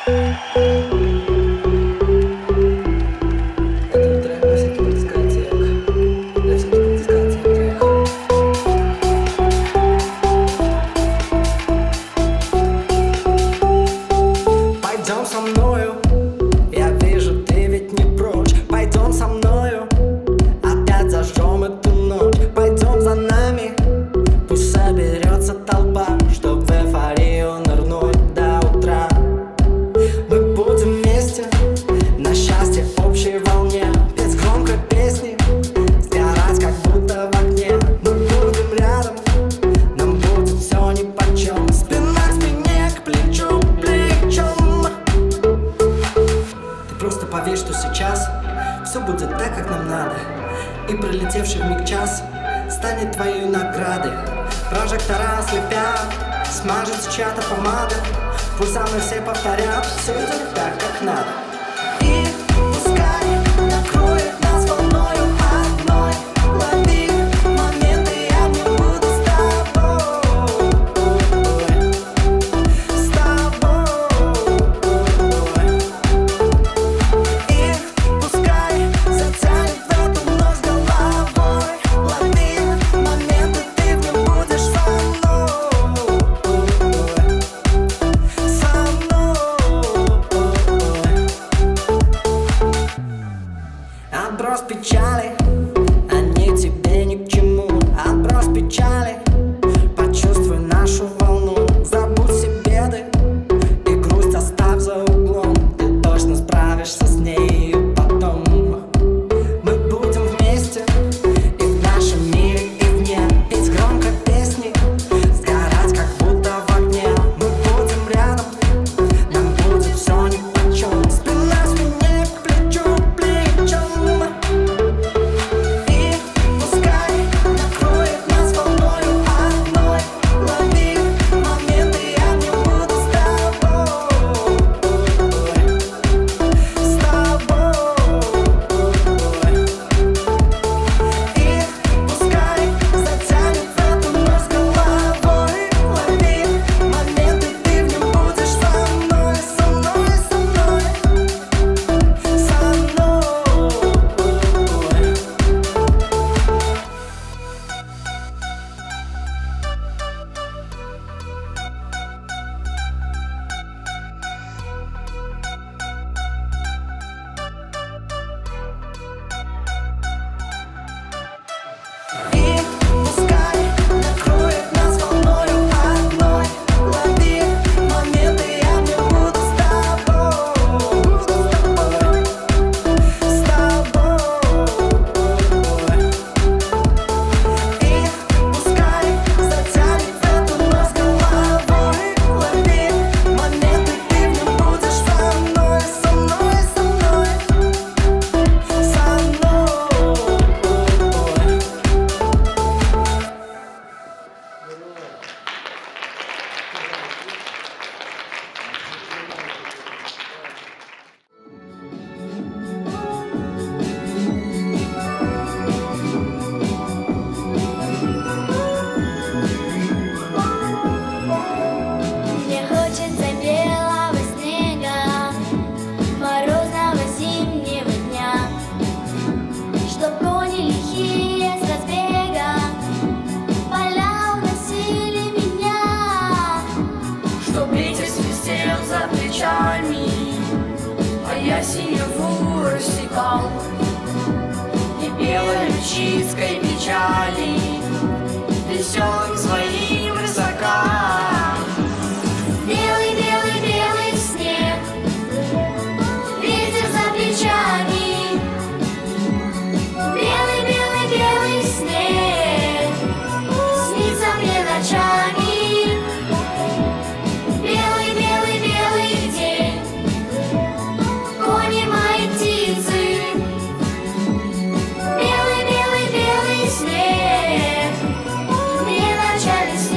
Белый-белый-белый снег, мне начали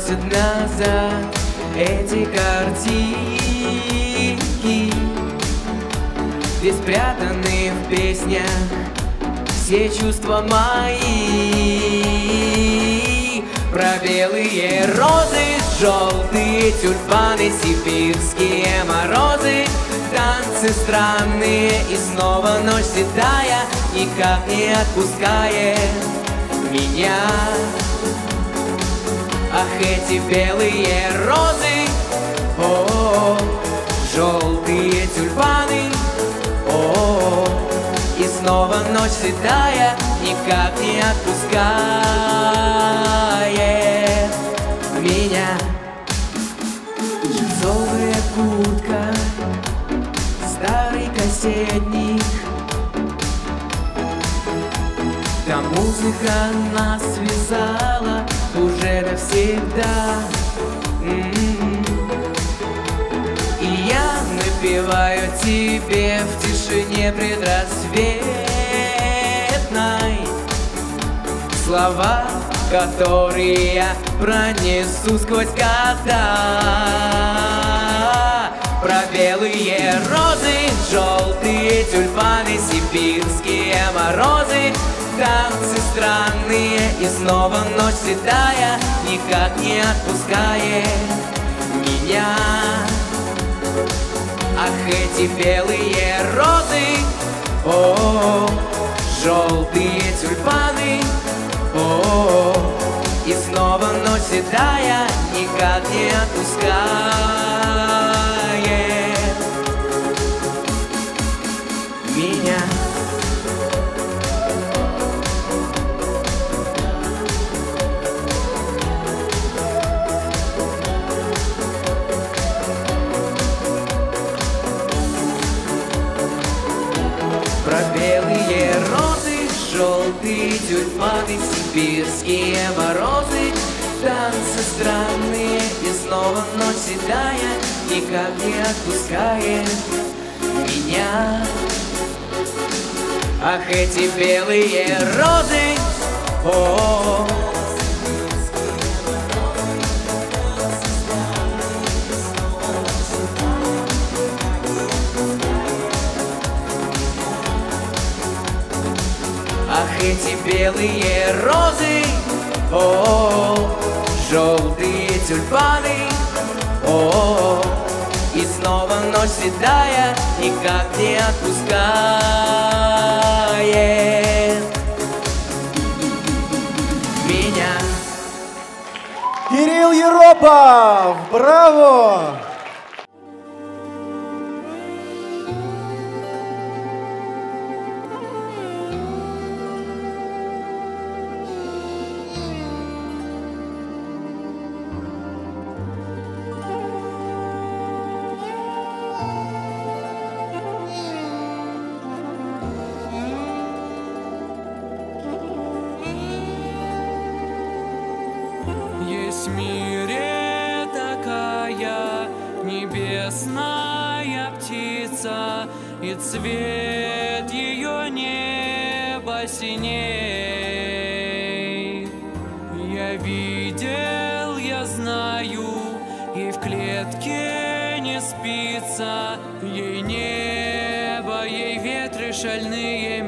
уносят назад эти картинки, где спрятаны в песнях все чувства мои. Про белые розы, желтые тюльпаны, сибирские морозы, танцы странные, и снова ночь седая никак не отпускает меня. Ах, эти белые розы, о, желтые тюльпаны, о, и снова ночь седая никак не отпускает меня. Джинсовая куртка, старый кассетник, та музыка нас связала уже навсегда. И я напеваю тебе в тишине предрассветной слова, которые я пронесу сквозь года. Про белые розы, желтые тюльпаны, сибирские морозы, танцы странные, и снова ночь седая никак не отпускает меня. Ах, эти белые розы, о, желтые тюльпаны, о, и снова ночь седая никак не отпускает меня. Про белые розы, желтые тюльпаны, сибирские морозы, танцы странные, и снова ночь седая никак не отпускает меня. Ах, эти белые розы, о, ах, эти белые розы, о, желтые тюльпаны, о, и снова ночь седая никак не отпускает меня. Кирилл Еропов, браво! Есть в мире такая небесная птица, и цвет ее неба синей. Я видел, я знаю, ей в клетке не спится, ей небо, ей ветры шальные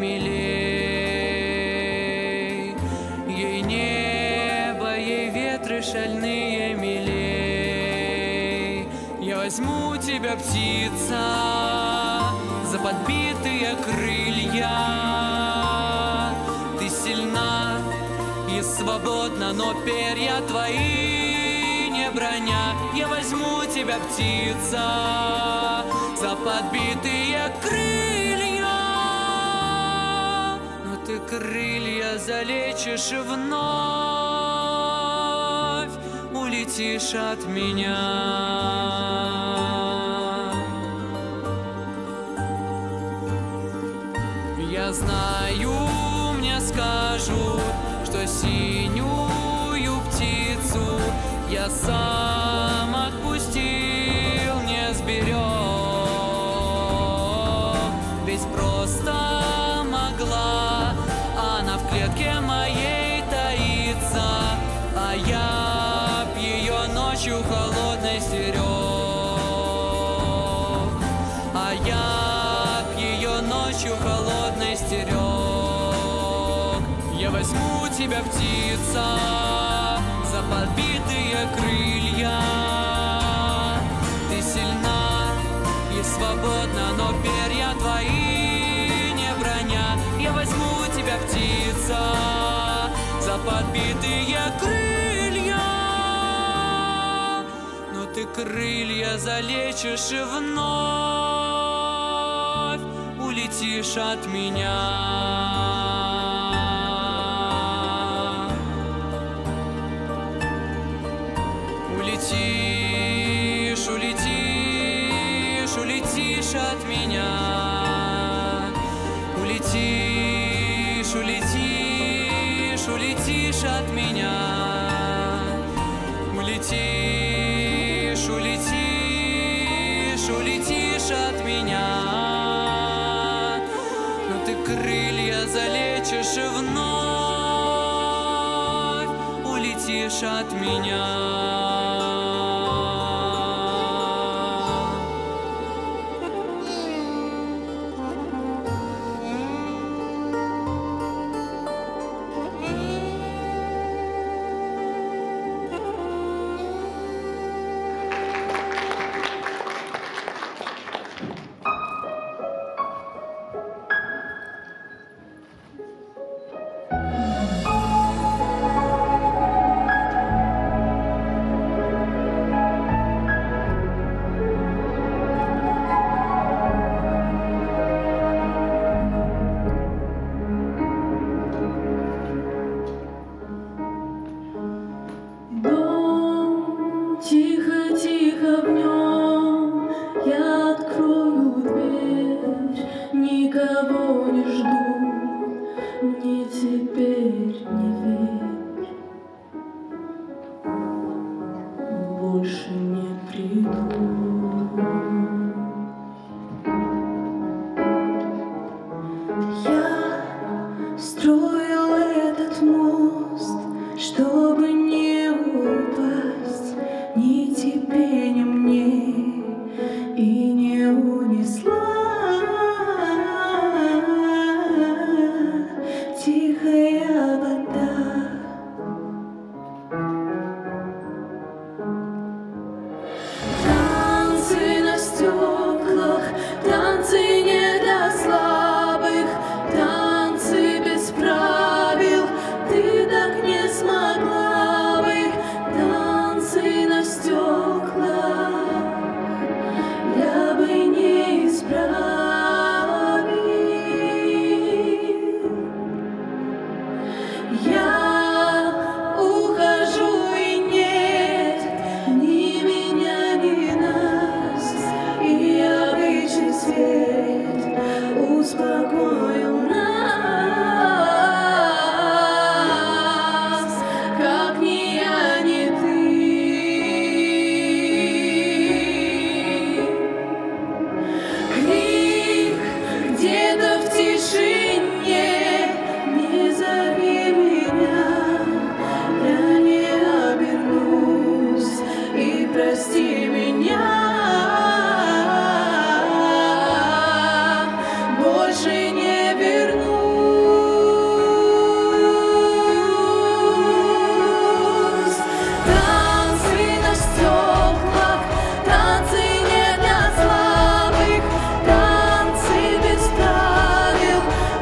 милей. Ей небо, ей ветры шальные милей. Я возьму тебя, птица, за подбитые крылья. Ты сильна и свободна, но перья твои не броня. Я возьму тебя, птица, за подбитые крылья. Но ты крылья залечишь и вновь улетишь от меня. Я знаю, мне скажут, что синюю птицу я сам отпустил, не сберег. Ведь просто могла она в клетке моей таиться, а я б ее ночью холодной стерег. Я возьму тебя, птица, за подбитые крылья. Ты сильна и свободна, но перья твои не броня. Я возьму тебя, птица, за подбитые крылья. Но ты крылья залечишь и вновь улетишь от меня. Улетишь, улетишь, улетишь от меня. Улетишь, улетишь, улетишь от меня. Улетишь, улетишь, улетишь от меня. Но ты крылья залечишь и вновь улетишь от меня. Тихо-тихо в нем я открою дверь, никого не жду, ни теперь, не верь, больше не приду. Я строил этот мост, чтобы не упасть, ни тебе, ни мне, и не унесла тихая вода. Танцы на стеклах, танцы не для слабых, танцы без правил, ты так не смогла бы. Танцы на стеклах я бы не исправил. Я ухожу, и нет ни меня, ни нас, и обычный свет успокоил нас, как ни я, ни ты. Крик где-то в тишине, не зови меня, я не обернусь, и прости меня, больше не вернусь. Танцы на стеклах, танцы не для слабых, танцы без правил,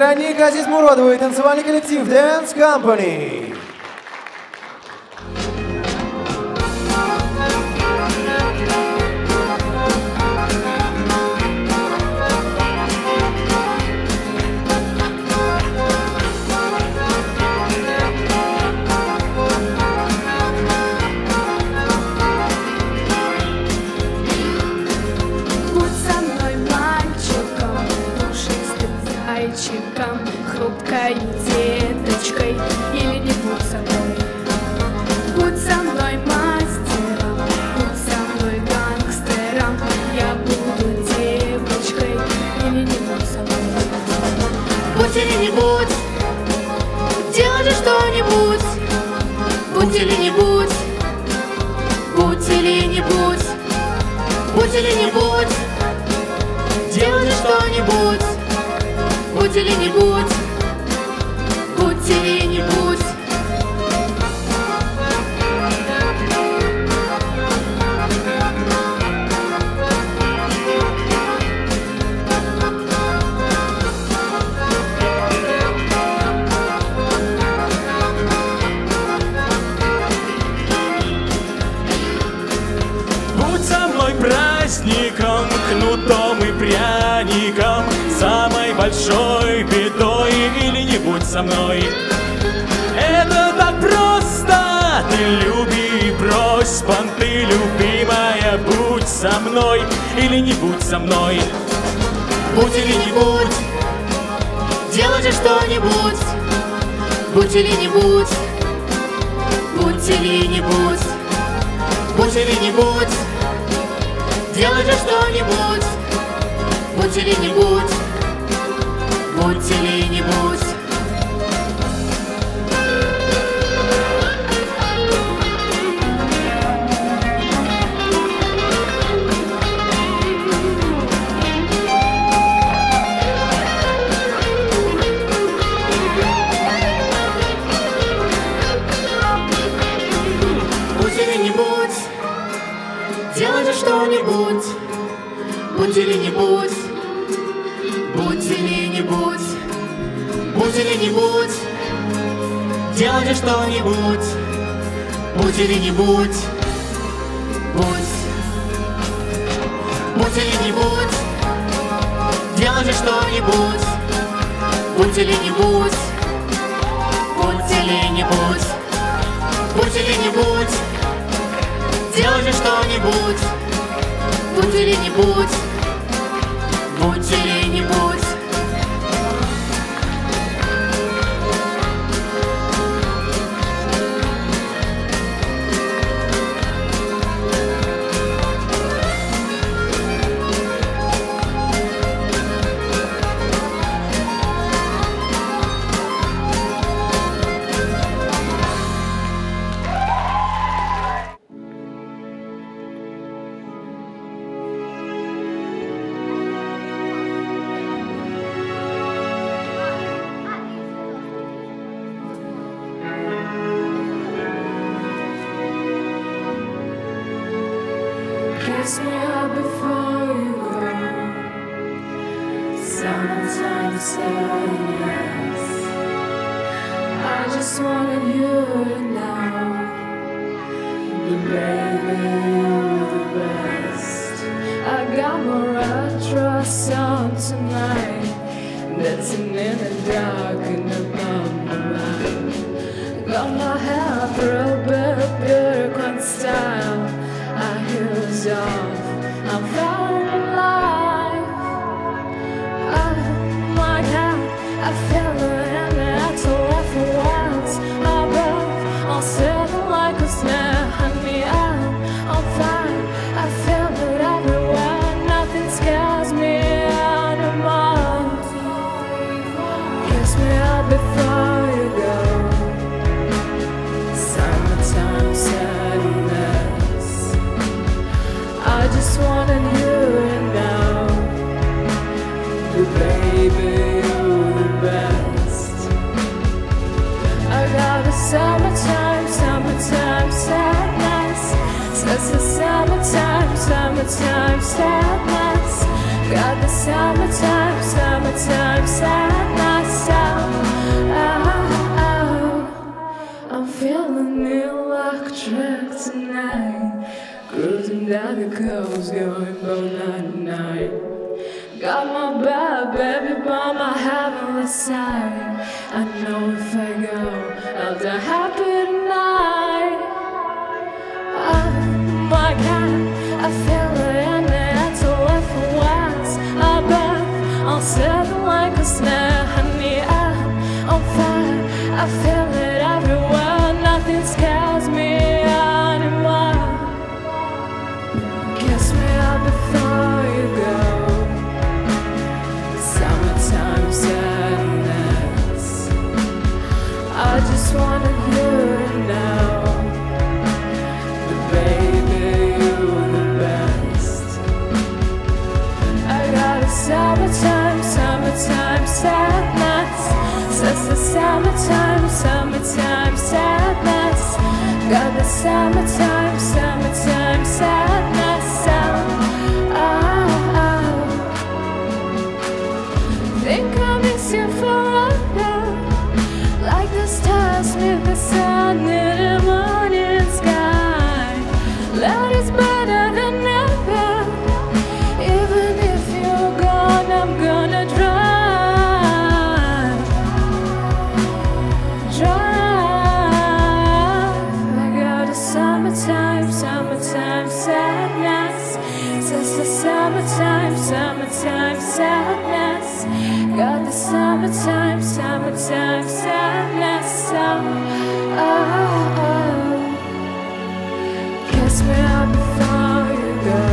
Вероника Азизмуродова и танцевальный коллектив Dance Company. Хрупкой деточкой, или не будь со мной. Будь со мной мастером, будь со мной гангстером. Я буду девочкой, или не будь со мной. Будь или не будь, делай же что-нибудь. Будь или не будь, будь или не будь, будь или не будь, делай же что-нибудь. Будь или не будь, будь или не будь. Будь со мной праздником, кнутом и пряником, самой большой бедой, или не будь со мной. Это так просто, ты люби и брось понты, любимая, будь со мной, или не будь со мной. Будь или не будь, делай же что-нибудь. Будь или не будь, будь или не будь, будь или не будь, делай же что-нибудь. Будь или не будь, будь или не будь. Будь или не будь, делай же что-нибудь. Будь или не будь, будь или не будь, будь или не будь, делай же что-нибудь. Будь или не будь, будь. Будь или не будь, делай же что-нибудь. Будь или не будь, будь или не будь, будь или не будь, делай же что-нибудь. Будь или не будь, будь или не будь. Kiss me up before you go. Summertime sadness. I just wanted you to know that baby you're the best. I got more trust on tonight, dancing in the dark in the moonlight. Got my hair throwback style. Our heels off, I'm falling in love. Oh my God, I feel it and it's a laugh for once. Above, I'll settle like a snare. Honey, I'm fine. I feel it everywhere. Nothing scares me anymore. Kiss me up before you go. Summertime sadness. I just wanted you to know that baby you're the best. I got a summertime sadness. Says the summertime sadness. Got the summertime, summertime sadness. I'm feeling electric tonight, cruising down the coast, going about 99. Got my bad baby by my heavenly side. I know if I go, I'll die happy tonight. Oh my God, I feel it in the air to live for once. Above, I'm sitting like a snare, honey. I'm on fire, I feel it everywhere. Nothing scares me anymore. Kiss me up before you go. Summertime sadness. I just wanted you to know that baby, you're the best. I got a summertime, summertime sadness. Says the summertime, summertime sadness. Got the summertime, summertime sadness. Think I miss you forever, like the stars meet the sun in the morning sky. Love is better than ever. Even if you're gone, I'm gonna drive. I got a summertime, summertime sadness. Says the summertime, summertime sadness. Got the summertime, summertime sadness. Kiss me up before you go.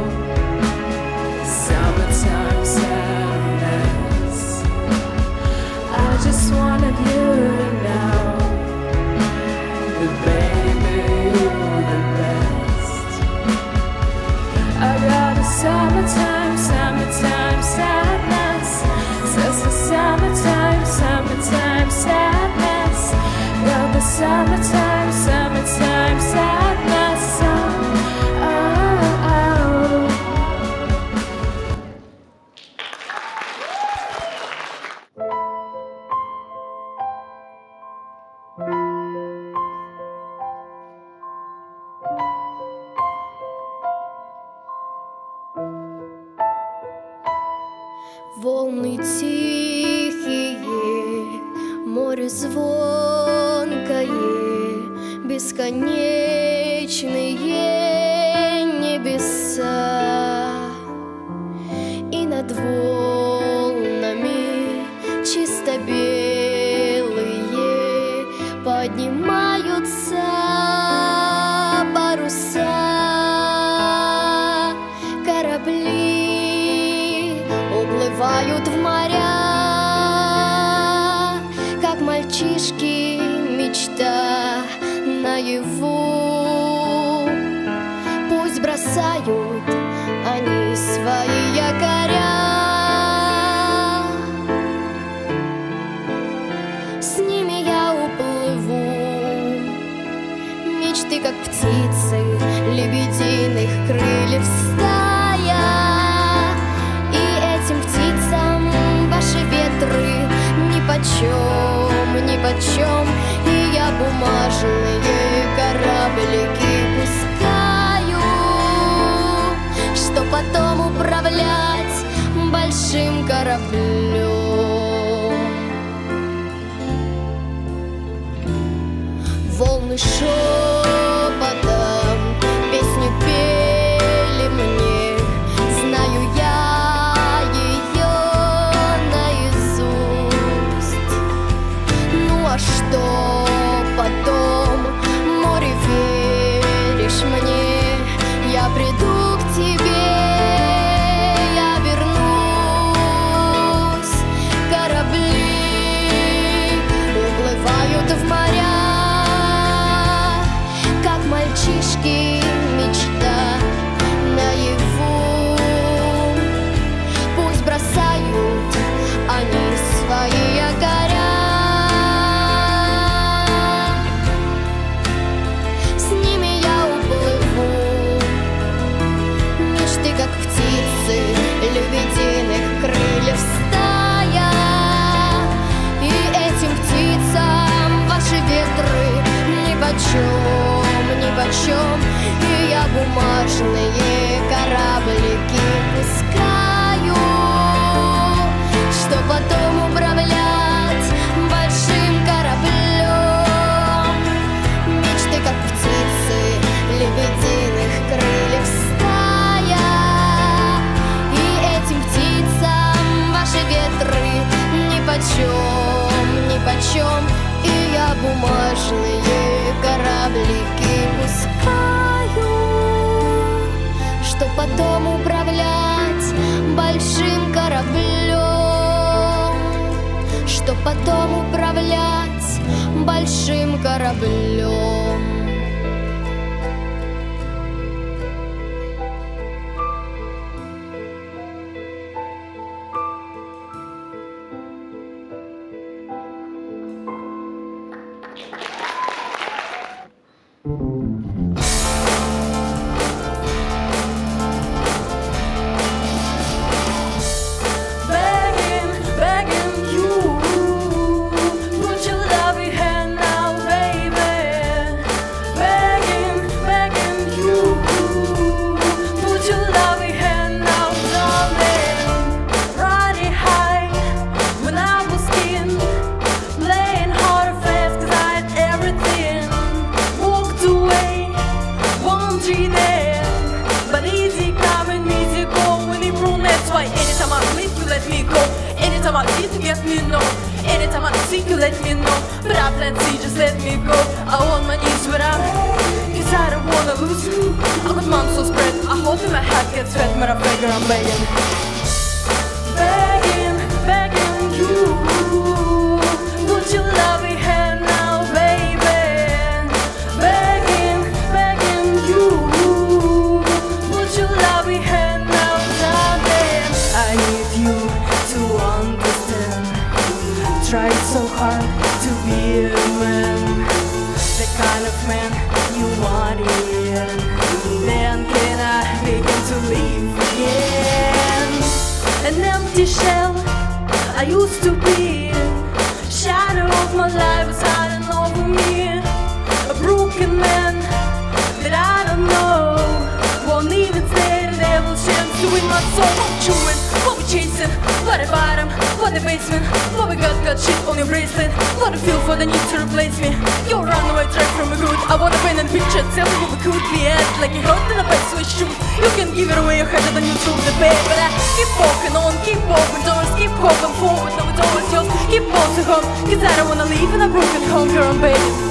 Summertime sadness. I just wanted you to know that baby, you're the best. I got a summertime, summertime sadness. Says the summertime, summertime sadness. Got the summertime, summertime sadness. Волны тихие, море звонкое, бесконечные небеса. И над волнами чисто белые поднимаются паруса. Корабли уплывают в моря, как мальчишки, мечта наяву. Пусть бросают они свои якоря, с ними я уплыву. Мечты, как птицы, лебединых крыльев стая. И этим птицам ваши ветры нипочем, нипочем. И я бумажные кораблики пускаю, что потом управлять большим кораблем. Волны шепотом песню пели мне, знаю я ее наизусть. Ну а что потом, море, веришь мне? Я приду к тебе, я вернусь. Корабли уплывают в моря, чем. И я бумажные кораблики пускаю, что потом управлять большим кораблем. Мечты, как птицы, лебединых крыльев стая, и этим птицам ваши ветры нипочем, нипочем. И я бумажные кораблики пускаю, что потом управлять большим кораблем, что потом управлять большим кораблем. Anytime I need to get me know, anytime I seek you let me know, but I plan to just let me go. I want my knees without, cause I don't wanna lose you. I got mom so spread, I hope that my hat gets fed, but I figure I'm begging, begging, begging you. Put your loving hand now, baby. Begging, begging you. Put your loving hand now, darling. I need you to understand. Try so hard to be a man, the kind of man you wanted. Then can I begin to live again? An empty shell I used to be, shadow of my life was hiding over me. A broken man that I don't know won't even stay the devil's chance to win my soul. I'm chewing, what we chasing, what the bottom, what the basement, what we got shit on your bracelet, what I feel for the need to replace me. You're on the right track from a good, I wanna paint and picture, tell me who we could be at, like you hurt in a back switch shoot. You can give it away, you had it and you took the bait, but I keep walking on, keep open doors, keep hoping forward, now it's always yours. Keep walking home, cause I don't wanna leave in a broken home, girl, baby.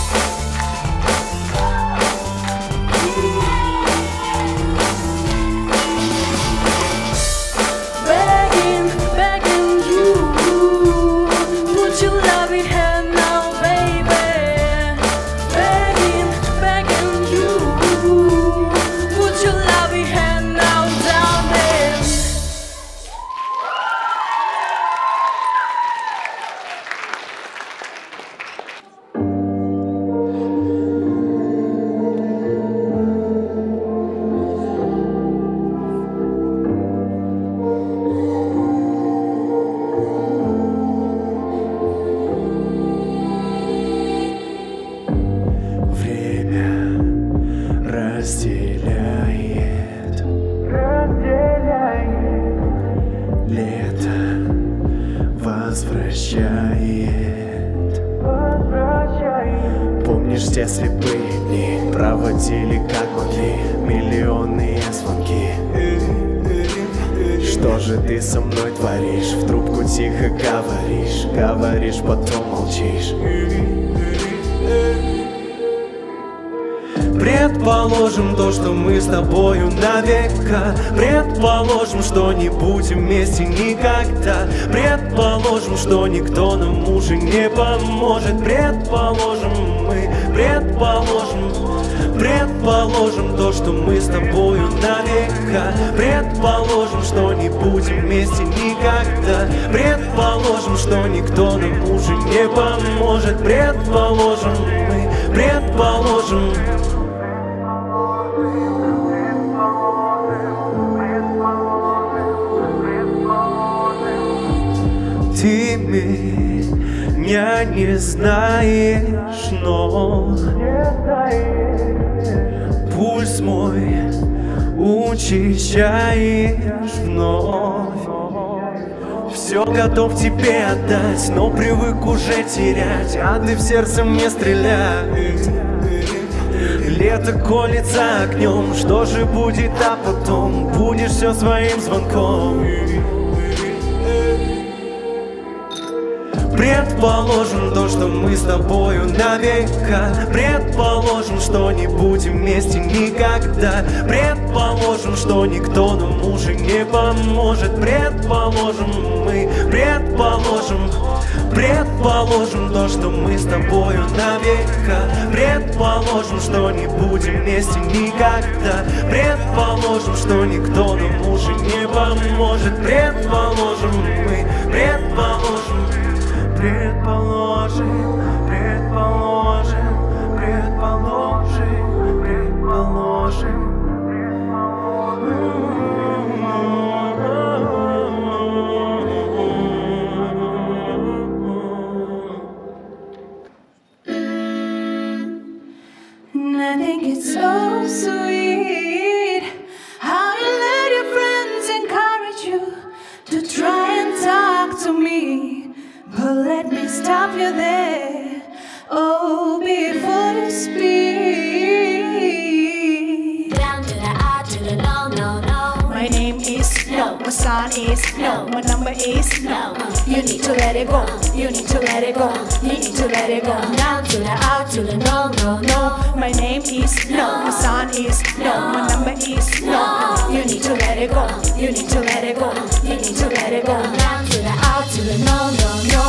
Помнишь те слепые дни, проводили как могли миллионные звонки. Что же ты со мной творишь? В трубку тихо говоришь, говоришь, потом молчишь. Предположим то, что мы с тобою навека. Предположим, что не будем вместе никогда. Предположим, что никто нам уже не поможет. Предположим, предположим то, что мы с тобою навека. Предположим, что не будем вместе никогда. Предположим, что никто нам уже не поможет. Предположим, предположим. Ты меня не знаешь, но пульс мой учащаешь вновь. Все готов тебе отдать, но привык уже терять, а ты в сердце мне стреляй. Лето колет за окнем, что же будет, а потом будешь все своим звонком. Предположим то, что мы с тобою навека. Предположим, что не будем вместе никогда. Предположим, что никто нам уже не поможет. Предположим, мы предположим. Предположим то, что мы с тобою навека. Предположим, что не будем вместе никогда. Предположим, что никто нам уже не поможет. Предположим, мы предположим. Предположим, предположим, предположим, предположим. And I think it's so sweet how you let your friends encourage you to try and talk to me. But let me stop you there, oh, before you speak. Down to the I to the no, no, no. My name is no, my son is no, my number is no. You need to let it go, you need to let it go, you need to let it go. Down to the out to the no, no, no. My name is no, my son is no, my number is no. You need to let it go, you need to let it go, you need to let it go. Down to the out to the no, no, no.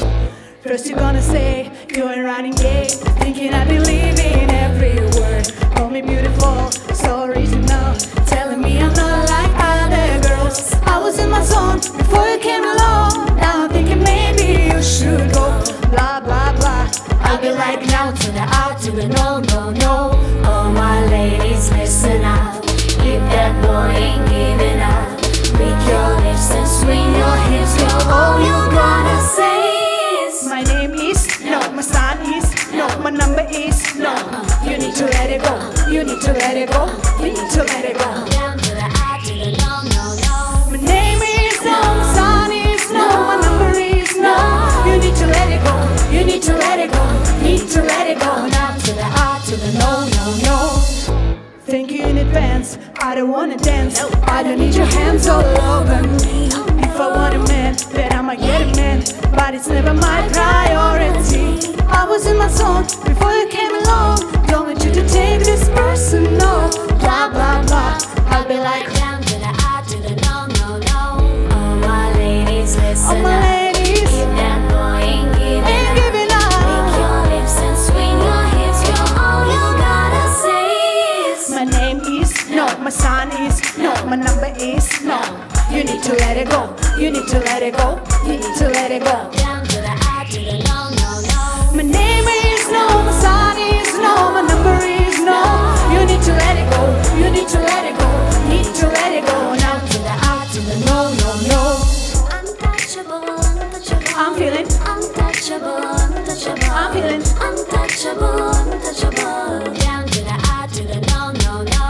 First you're gonna say you ain't running gay, thinking I believe in every word. Call me beautiful, so original, telling me I'm not like other girls. I was in my zone before you came along. Now I'm thinking maybe you should go. Blah blah blah. I'll be like now to the out to the no, no, no. All my ladies, listen up. If that boy ain't giving up, lick your lips and swing your hips, girl. All you gotta say is my name is no, my son is no, my number is no. You need to let it go, you need to let it go, you need to let it go. down to the out to the no, no, no. My name is no, my son is no, my number is no. You need to let it go, you need to let it go, need to let it go. Down to the out to the no, no, no. Thank you in advance, I don't wanna dance, I don't need your hands all over me. If I want a man, then I'ma get a man, but it's never my priority. I was in my zone before you came along, don't want you to take this personal. Blah blah blah, I'll be like down to the out to the no, no, no. All my ladies, listen all my up. ladies, If that boy ain't giving ain't up, giving lick up. your lips and swing your hips, girl. All you gotta say is My name is no, my son is no, my number is no. You need to let it go, you need to let it go, you need to let it go. down to the out to the no, no, no. My name is no, my son is no, my number is no. You need to let it go, you need to let it go, need to let it go. Now to the out to the no, no, no. Untouchable, untouchable. I'm feeling, Untouchable, untouchable. I'm feeling. Untouchable, untouchable. Down to the out to the no, no, no.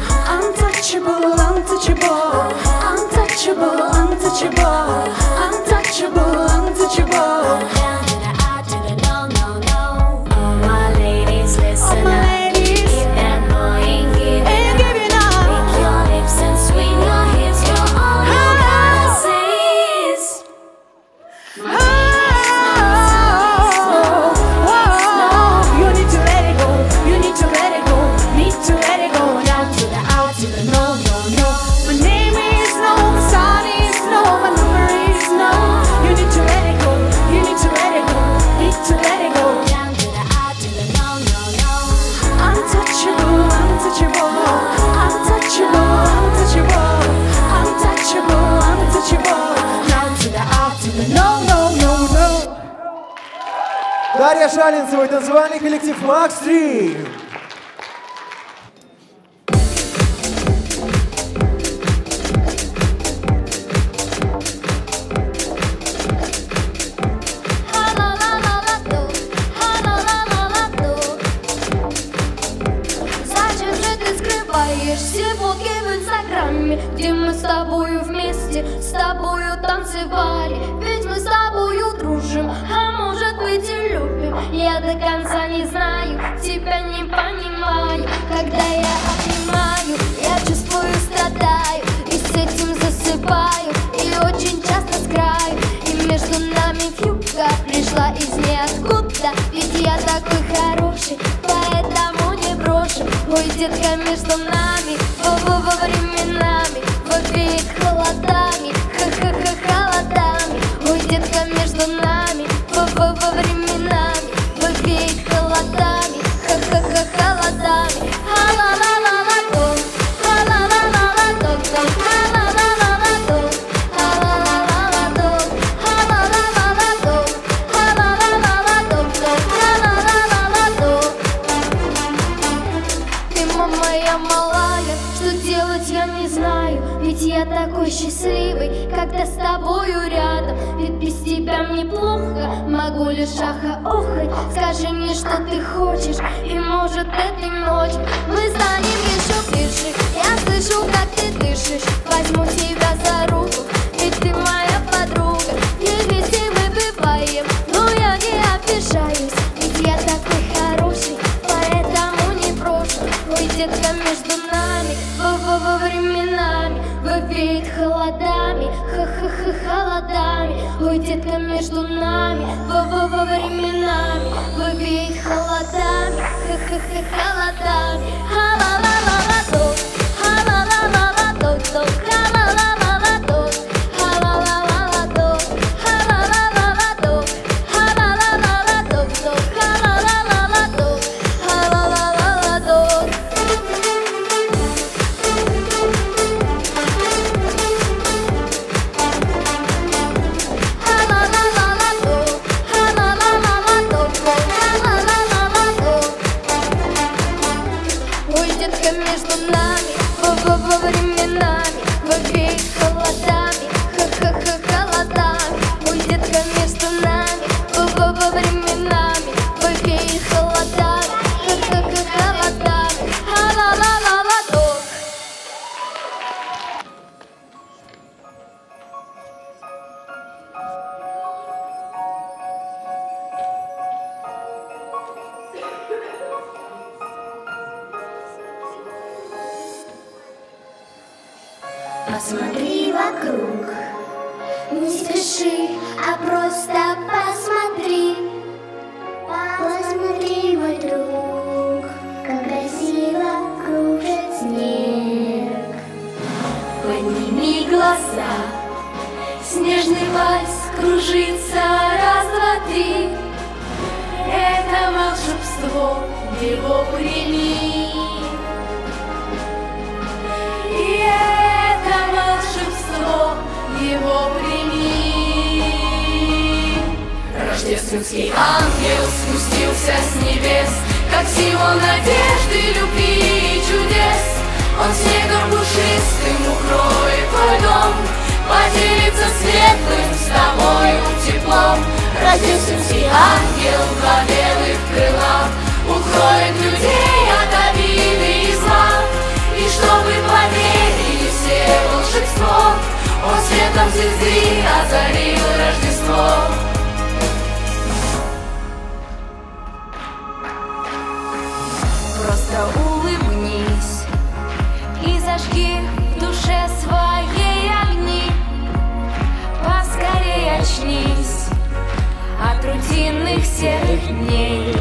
Untouchable, untouchable, untouchable, untouchable, untouchable, untouchable. Down to the out to the no, no, no. All my ladies, listen All my up. ladies, If that boy ain't giving ain't up, giving lick up. your lips and swing your hips, girl. All you gotta say is You need to let it go, you need to let it go, need to let it go. Down to the out to the no, no, no. My name is no, my son is no, my number is no. You need to let it go, you need to let it go, need to let it go. down to the out to the no, no, no. Untouchable, untouchable, untouchable, untouchable, untouchable, untouchable. Down to the out to the no, no, no, no. Дарья Шалинцева и танцевальный коллектив Макс 3. La la la la знаешь все фотки в инстаграме, где мы с тобою вместе, с тобою танцевали. Ведь мы с тобою дружим, а может быть и любим. Я до конца не знаю, тебя не понимаю. Когда я обнимаю, я чувствую, страдаю, и с этим засыпаю, и очень часто с краю. И между нами вьюга пришла из ниоткуда. Ведь я такой хороший, поэтому не брошу. Ой, детка, между нами во временами веет холодами, ха-ха-ха, холодами. Ой, детка, между нами во временами веет холодами, ха-ха-ха, холодами. Ха-ла-ла-ла-ла-дон, ха-ла-ла-ла-ла-дон, ха-ла-ла-ла-ла-дон, ха-ла-ла-ла-ла-дон, ха-ла-ла-ла-ла-дон, ха-ла-ла-ла-ла-дон, ха-ла-ла-ла-ла-дон. Ты, моя малая, что делать я не знаю. Ведь я такой счастливый, когда с тобою рядом. Ведь без тебя мне плохо, могу лишь ахать. Скажи мне, что ты хочешь, и может этой ночью мы станем еще ближе. Я слышу, как ты дышишь, возьму тебя за руку, ведь ты моя подруга. И вместе мы выпиваем, но я не обижаюсь, ведь я такой хороший, поэтому не брошу. Ой, детка, между нами во временами веет холодами, ха-ха-ха, холодами. Ой, детка, между нами во временами веет холодами, ха-ха-ха, холодами. Ха-ла-ла-ла-ла-дон, ха-ла-ла-ла-ла-дон, ха-ла-ла-ла-ла-дон, ха-ла-ла-ла-ла-дон, ха-ла-ла-ла-ла-дон, ха-ла-ла-ла-ла-дон, ха-ла-ла-ла-ла-дон, ха-ла-ла-ла-ла-дон. Ой, детка, между нами во временами веет холодами, ха-ха-ха, холодами. Ой, детка, между нами во временами веет холодами, ха-ха-ха, холодами. Ха-ла-ла-ла-ла-дон. Посмотри вокруг, не спеши, а просто посмотри. Посмотри, мой друг, как красиво кружит снег. Подними глаза, снежный вальс кружится, раз, два, три. Это волшебство, его прими. И это волшебство, его прими. Рождественский ангел спустился с небес, как символ надежды, любви и чудес. Он снегом пушистым укроет твой дом, поделится светлым с тобою теплом. Рождественский ангел два белых крыла укроет людей от обиды и зла. И чтобы поверили все в волшебство, он светом звезды озарил Рождество. Просто улыбнись и зажги в душе своей огни. Поскорей очнись от рутинных серых дней.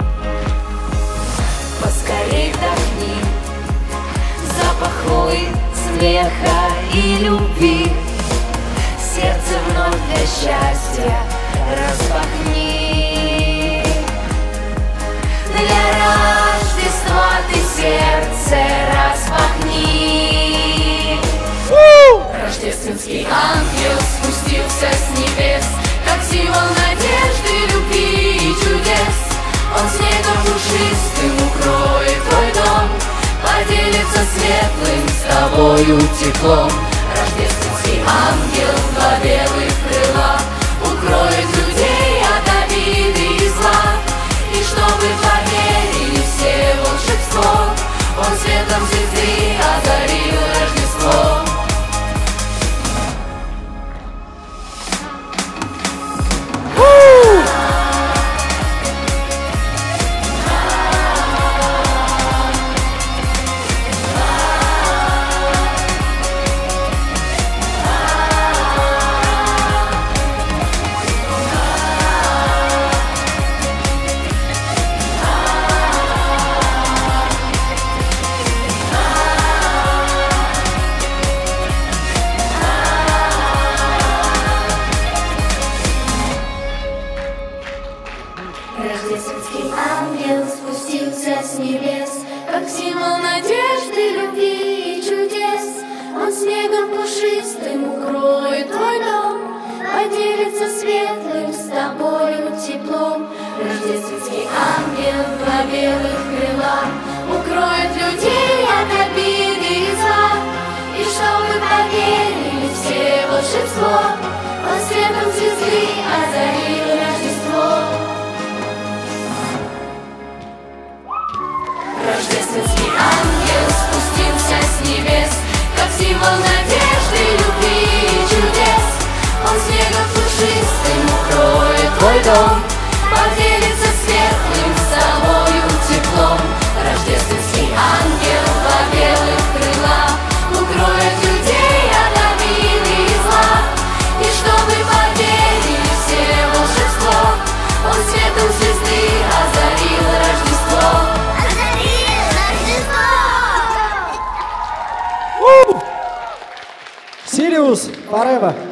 Поскорей вдохни запах хвои, смеха и любви. Сердце вновь для счастья распахни. Для Рождества ты сердце распахни. Рождественский ангел спустился с небес, как символ надежды, любви и чудес. Он снегом пушистым укроет твой дом, поделится светлым с тобою теплом. Рождественский ангел два белых крыла укроет людей от обиды и зла. И чтобы поверили все в волшебство, он светом звезды спустился с небес, как символ надежды, любви и чудес. Он снегом пушистым укроет твой дом, поделится светлым с тобою теплом. Рождественский ангел два белых крыла укроет людей от обиды и зла. И чтобы поверили все в волшебство, он светом звезды озарил Рождество. Рождественский ангел спустился с небес, как символ надежды, любви и чудес. Он снегом пушистым укроет твой дом, поделится светлым с тобою теплом. Рождественский ангел два белых крыла укроет людей от обиды и зла. И чтобы поверили все в волшебство, он светом звезды озарил Рождество. Озарил Рождество! Sirius, forever.